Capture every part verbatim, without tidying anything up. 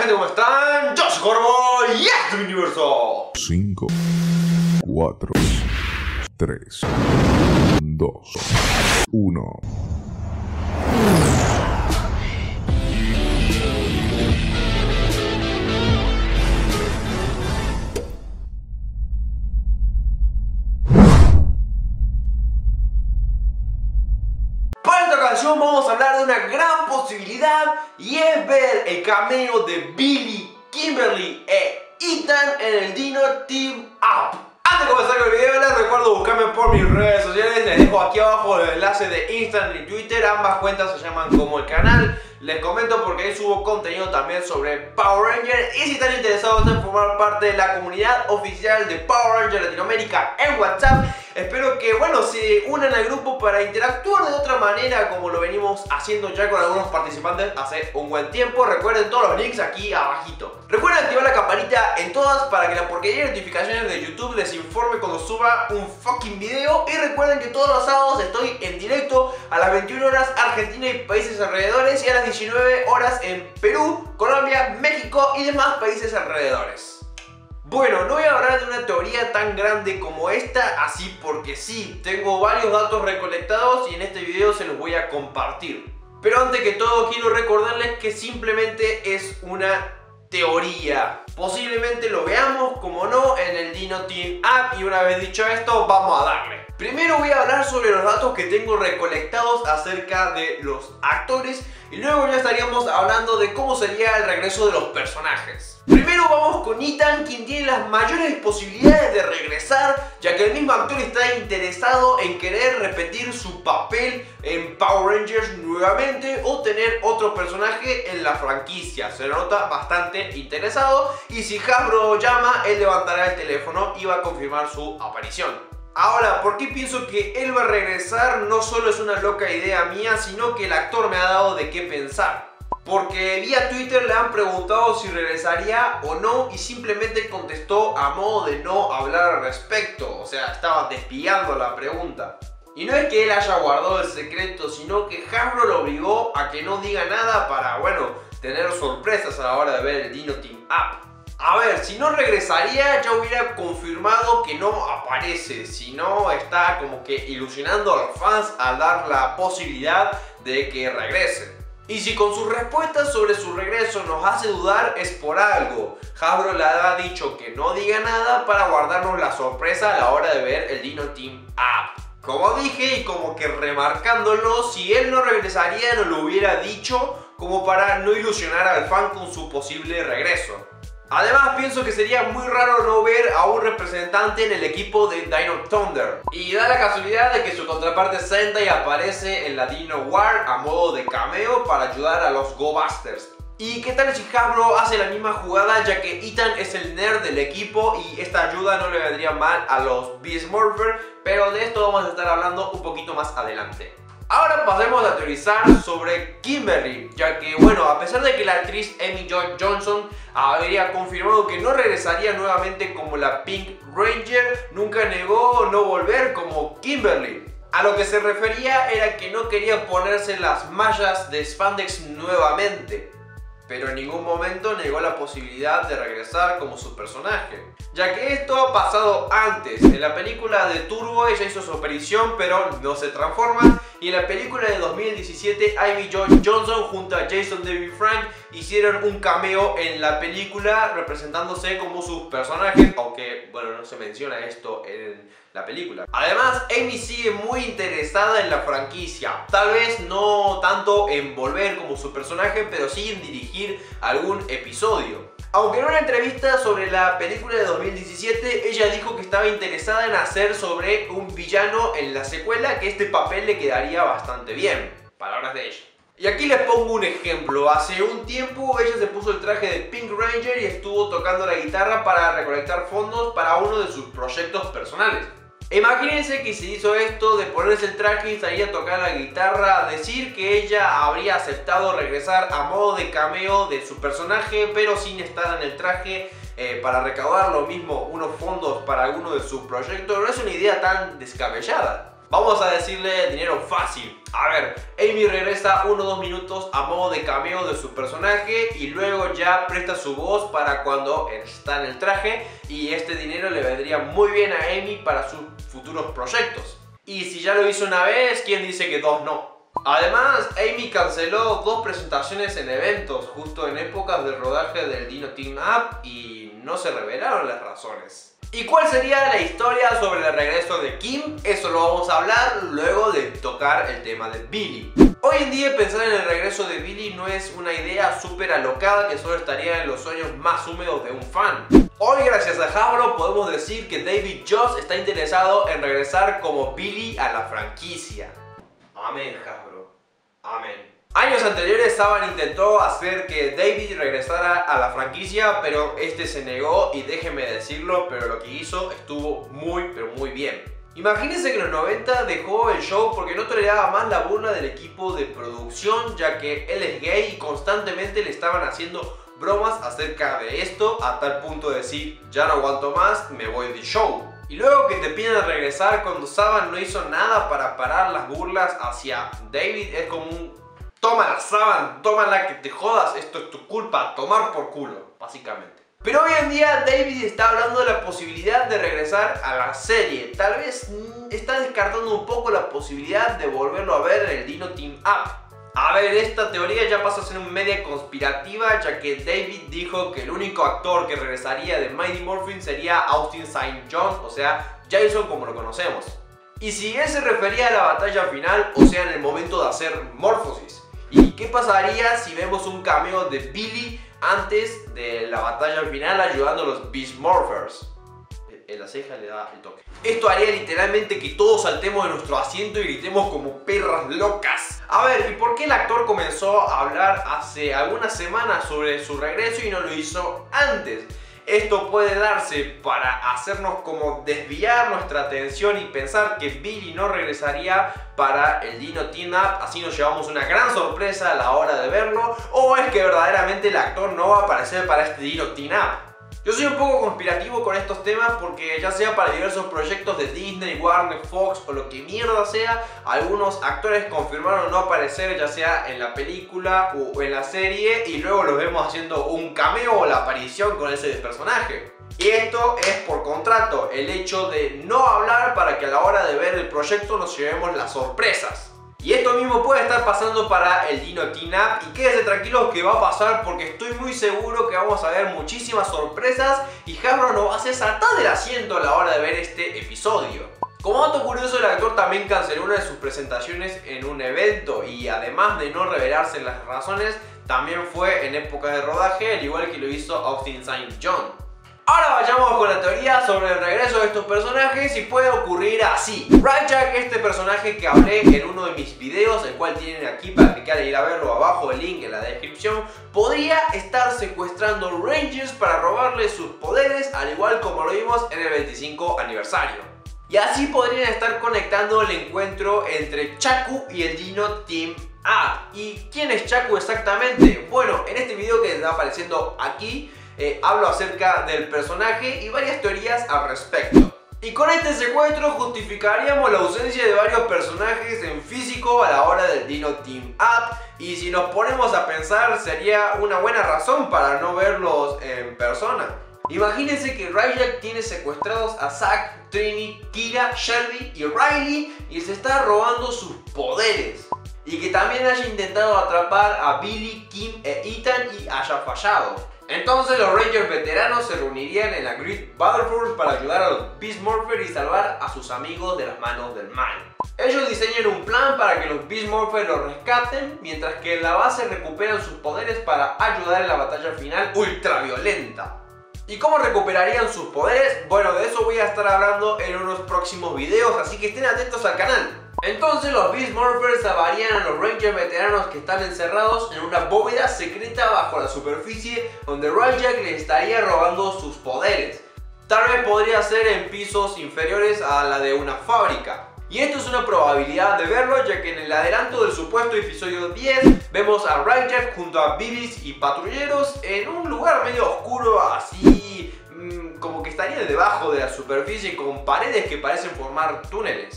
gente, ¿cómo están? Yo soy Corvo y este es mi universo. cinco, cuatro, tres, dos, uno. Para esta ocasión vamos a hablar de una gran posibilidad y es ver el cameo de Billy, Kimberly e Ethan en el Dino Team Up. Antes de comenzar con el video les recuerdo buscarme por mis redes sociales. Les dejo aquí abajo el enlace de Instagram y Twitter. Ambas cuentas se llaman como el canal. Les comento porque ahí subo contenido también sobre Power Rangers. Y si están interesados en formar parte de la comunidad oficial de Power Rangers Latinoamérica en WhatsApp, espero que, bueno, se unan al grupo para interactuar de otra manera como lo venimos haciendo ya con algunos participantes hace un buen tiempo. Recuerden todos los links aquí abajito. Recuerden activar la campanita en todas para que la porquería de notificaciones de YouTube les informe cuando suba un fucking video. Y recuerden que todos los sábados estoy en directo a las veintiuna horas Argentina y países alrededores, y a las diecinueve horas en Perú, Colombia, México y demás países alrededores. Bueno, no voy a hablar de una teoría tan grande como esta, así porque sí, tengo varios datos recolectados y en este video se los voy a compartir. Pero antes que todo quiero recordarles que simplemente es una teoría. Posiblemente lo veamos, como no, en el Dino Team Up, y una vez dicho esto, vamos a darle. Primero voy a hablar sobre los datos que tengo recolectados acerca de los actores y luego ya estaríamos hablando de cómo sería el regreso de los personajes. Primero vamos con Ethan, quien tiene las mayores posibilidades de regresar, ya que el mismo actor está interesado en querer repetir su papel en Power Rangers nuevamente o tener otro personaje en la franquicia. Se nota bastante interesado, y si Hasbro llama, él levantará el teléfono y va a confirmar su aparición. Ahora, ¿por qué pienso que él va a regresar? No solo es una loca idea mía, sino que el actor me ha dado de qué pensar. Porque vía Twitter le han preguntado si regresaría o no y simplemente contestó a modo de no hablar al respecto. O sea, estaba desviando la pregunta. Y no es que él haya guardado el secreto, sino que Hasbro lo obligó a que no diga nada para, bueno, tener sorpresas a la hora de ver el Dino Team Up. A ver, si no regresaría ya hubiera confirmado que no aparece, si no está como que ilusionando a los fans al dar la posibilidad de que regrese. Y si con sus respuestas sobre su regreso nos hace dudar, es por algo. Hasbro le ha dicho que no diga nada para guardarnos la sorpresa a la hora de ver el Dino Team Up. Como dije y como que remarcándolo, si él no regresaría no lo hubiera dicho, como para no ilusionar al fan con su posible regreso. Además pienso que sería muy raro no ver a un representante en el equipo de Dino Thunder. Y da la casualidad de que su contraparte Sentai aparece en la Dino War a modo de cameo para ayudar a los Go Busters. ¿Y qué tal si Hasbro hace la misma jugada, ya que Ethan es el nerd del equipo y esta ayuda no le vendría mal a los Beast Morphers? Pero de esto vamos a estar hablando un poquito más adelante. Ahora pasemos a teorizar sobre Kimberly, ya que, bueno, a pesar de que la actriz Amy Jo Johnson habría confirmado que no regresaría nuevamente como la Pink Ranger, nunca negó no volver como Kimberly. A lo que se refería era que no quería ponerse las mallas de spandex nuevamente, pero en ningún momento negó la posibilidad de regresar como su personaje, ya que esto ha pasado antes. En la película de Turbo ella hizo su aparición pero no se transforma, y en la película de dos mil diecisiete Amy Jo Johnson junto a Jason David Frank hicieron un cameo en la película representándose como sus personajes, aunque bueno, no se menciona esto en la película. Además, Amy sigue muy interesada en la franquicia, tal vez no tanto en volver como su personaje, pero sí en dirigir algún episodio. Aunque en una entrevista sobre la película de dos mil diecisiete, ella dijo que estaba interesada en hacer sobre un villano en la secuela, que este papel le quedaría bastante bien. Palabras de ella. Y aquí les pongo un ejemplo. Hace un tiempo ella se puso el traje de Pink Ranger y estuvo tocando la guitarra para recolectar fondos para uno de sus proyectos personales. Imagínense que se hizo esto de ponerse el traje y salir a tocar la guitarra, decir que ella habría aceptado regresar a modo de cameo de su personaje pero sin estar en el traje, eh, para recaudar lo mismo unos fondos para alguno de sus proyectos. No es una idea tan descabellada. Vamos a decirle dinero fácil. A ver, Amy regresa uno o dos minutos a modo de cameo de su personaje y luego ya presta su voz para cuando está en el traje, y este dinero le vendría muy bien a Amy para sus futuros proyectos. Y si ya lo hizo una vez, ¿quién dice que dos no? Además, Amy canceló dos presentaciones en eventos justo en épocas del rodaje del Dino Team Up y no se revelaron las razones. ¿Y cuál sería la historia sobre el regreso de Kim? Eso lo vamos a hablar luego de tocar el tema de Billy. Hoy en día pensar en el regreso de Billy no es una idea súper alocada que solo estaría en los sueños más húmedos de un fan. Hoy, gracias a Hasbro, podemos decir que David Joss está interesado en regresar como Billy a la franquicia. Amén, Hasbro. Amén. Años anteriores Saban intentó hacer que David regresara a la franquicia, pero este se negó y déjenme decirlo, pero lo que hizo estuvo muy pero muy bien. Imagínense que en los noventa dejó el show porque no toleraba más la burla del equipo de producción, ya que él es gay y constantemente le estaban haciendo bromas acerca de esto, a tal punto de decir, ya no aguanto más, me voy del show. Y luego que te piden regresar cuando Saban no hizo nada para parar las burlas hacia David, es como un... Tómala, Saban, tómala, que te jodas, esto es tu culpa, tomar por culo, básicamente. Pero hoy en día David está hablando de la posibilidad de regresar a la serie. Tal vez mmm, está descartando un poco la posibilidad de volverlo a ver en el Dino Team Up. A ver, esta teoría ya pasa a ser un media conspirativa, ya que David dijo que el único actor que regresaría de Mighty Morphin sería Austin Saint John, o sea, Jason como lo conocemos. Y si él se refería a la batalla final, o sea, en el momento de hacer Morphosis. ¿Y qué pasaría si vemos un cameo de Billy antes de la batalla final ayudando a los Beast Morphers? En la ceja le da el toque. Esto haría literalmente que todos saltemos de nuestro asiento y gritemos como perras locas. A ver, ¿y por qué el actor comenzó a hablar hace algunas semanas sobre su regreso y no lo hizo antes? Esto puede darse para hacernos como desviar nuestra atención y pensar que Billy no regresaría para el Dino Team Up, así nos llevamos una gran sorpresa a la hora de verlo, o es que verdaderamente el actor no va a aparecer para este Dino Team Up. Yo soy un poco conspirativo con estos temas porque ya sea para diversos proyectos de Disney, Warner, Fox o lo que mierda sea, algunos actores confirmaron no aparecer ya sea en la película o en la serie y luego los vemos haciendo un cameo o la aparición con ese personaje. Y esto es por contrato, el hecho de no hablar para que a la hora de ver el proyecto nos llevemos las sorpresas. Y esto mismo puede estar pasando para el Dino Team Up y quédense tranquilos que va a pasar porque estoy muy seguro que vamos a ver muchísimas sorpresas y Hasbro nos va a hacer saltar del asiento a la hora de ver este episodio. Como dato curioso, el actor también canceló una de sus presentaciones en un evento y además de no revelarse las razones, también fue en épocas de rodaje, al igual que lo hizo Austin Saint John. Ahora vayamos con la teoría sobre el regreso de estos personajes y puede ocurrir así. Rayjack, este personaje que hablé en uno de mis videos, el cual tienen aquí para que quieran ir a verlo abajo, el link en la descripción, podría estar secuestrando Rangers para robarle sus poderes, al igual como lo vimos en el veinticinco aniversario. Y así podrían estar conectando el encuentro entre Chaku y el Dino Team Up. ¿Y quién es Chaku exactamente? Bueno, en este video que está apareciendo aquí, Eh, hablo acerca del personaje y varias teorías al respecto. Y con este secuestro justificaríamos la ausencia de varios personajes en físico a la hora del Dino Team Up. Y si nos ponemos a pensar, sería una buena razón para no verlos en persona. Imagínense que Rayjack tiene secuestrados a Zack, Trini, Kira, Shelby y Riley y se está robando sus poderes. Y que también haya intentado atrapar a Billy, Kim e Ethan y haya fallado. Entonces los Rangers veteranos se reunirían en la Great Battle Force para ayudar a los Beast Morphers y salvar a sus amigos de las manos del mal. Ellos diseñan un plan para que los Beast Morphers los rescaten, mientras que en la base recuperan sus poderes para ayudar en la batalla final ultraviolenta. ¿Y cómo recuperarían sus poderes? Bueno, de eso voy a estar hablando en unos próximos videos, así que estén atentos al canal. Entonces los Beast Morphers salvarían a los Rangers veteranos que están encerrados en una bóveda secreta bajo la superficie donde Rayjack les estaría robando sus poderes. Tal vez podría ser en pisos inferiores a la de una fábrica. Y esto es una probabilidad de verlo, ya que en el adelanto del supuesto episodio diez vemos a Rayjack junto a Bibis y patrulleros en un lugar medio oscuro, así mmm, como que estaría debajo de la superficie con paredes que parecen formar túneles.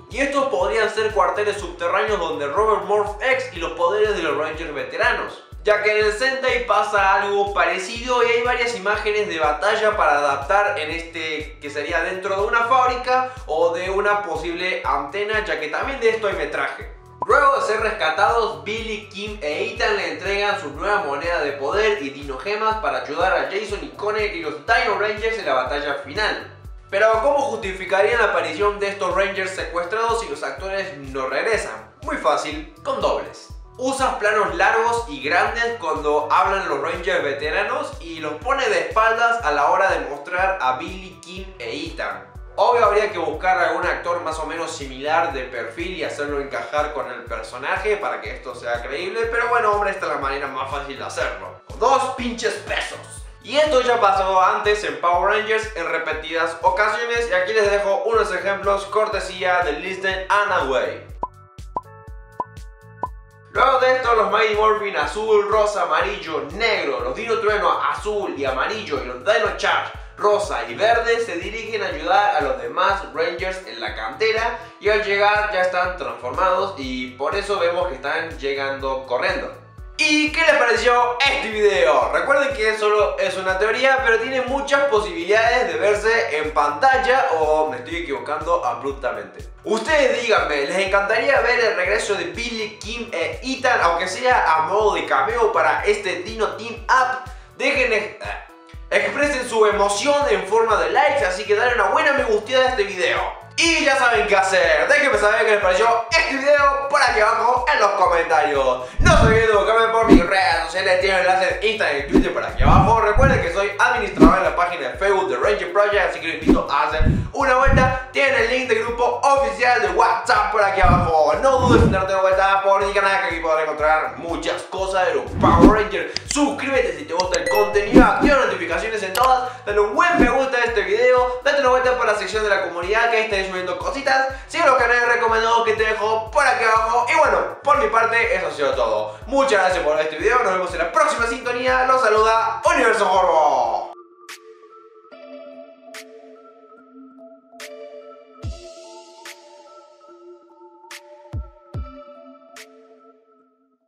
Y estos podrían ser cuarteles subterráneos donde Robert Morph X y los poderes de los Rangers veteranos, ya que en el Sentai pasa algo parecido y hay varias imágenes de batalla para adaptar en este que sería dentro de una fábrica o de una posible antena, ya que también de esto hay metraje. Luego de ser rescatados, Billy, Kim e Ethan le entregan su nueva moneda de poder y Dino Gemas para ayudar a Jason y Connor y los Dino Rangers en la batalla final. Pero ¿cómo justificarían la aparición de estos Rangers secuestrados si los actores no regresan? Muy fácil, con dobles. Usas planos largos y grandes cuando hablan los Rangers veteranos y los pone de espaldas a la hora de mostrar a Billy, Kim e Ethan. Obvio habría que buscar algún actor más o menos similar de perfil y hacerlo encajar con el personaje para que esto sea creíble, pero bueno, hombre, esta es la manera más fácil de hacerlo. Dos pinches pesos. Y esto ya pasó antes en Power Rangers en repetidas ocasiones y aquí les dejo unos ejemplos cortesía de Listen Anaway. Luego de esto, los Mighty Morphin azul, rosa, amarillo, negro, los Dino Trueno azul y amarillo y los Dino Charge rosa y verde se dirigen a ayudar a los demás Rangers en la cantera y al llegar ya están transformados y por eso vemos que están llegando corriendo. ¿Y qué les pareció este video? Recuerden que solo es una teoría, pero tiene muchas posibilidades de verse en pantalla o me estoy equivocando abruptamente. Ustedes díganme, ¿les encantaría ver el regreso de Billy, Kim e Ethan, aunque sea a modo de cameo para este Dino Team Up? Dejen... Expresen su emoción en forma de likes, así que dale una buena me gusteada a este video. Y ya saben qué hacer, déjenme saber qué les pareció este video por aquí abajo en los comentarios. No se olviden de buscarme por mis redes sociales, tienen enlaces en Instagram y Twitter por aquí abajo. Recuerden que soy administrador en la página de Facebook de Ranger Project, así que los invito a hacer una vuelta. Tienen el link del grupo oficial de WhatsApp por aquí abajo. No dudes en darte una vuelta por mi canal, que aquí podrás encontrar muchas cosas de los Power Rangers. Suscríbete si te gusta el contenido, activa notificaciones en todas, dale un buen me gusta a este video, date una vuelta por la sección de la comunidad que ahí estáis subiendo cositas, sigue los canales recomendados que te dejo por aquí abajo y bueno, por mi parte eso ha sido todo. Muchas gracias por ver este video, nos vemos en la próxima sintonía, los saluda Universo Horror.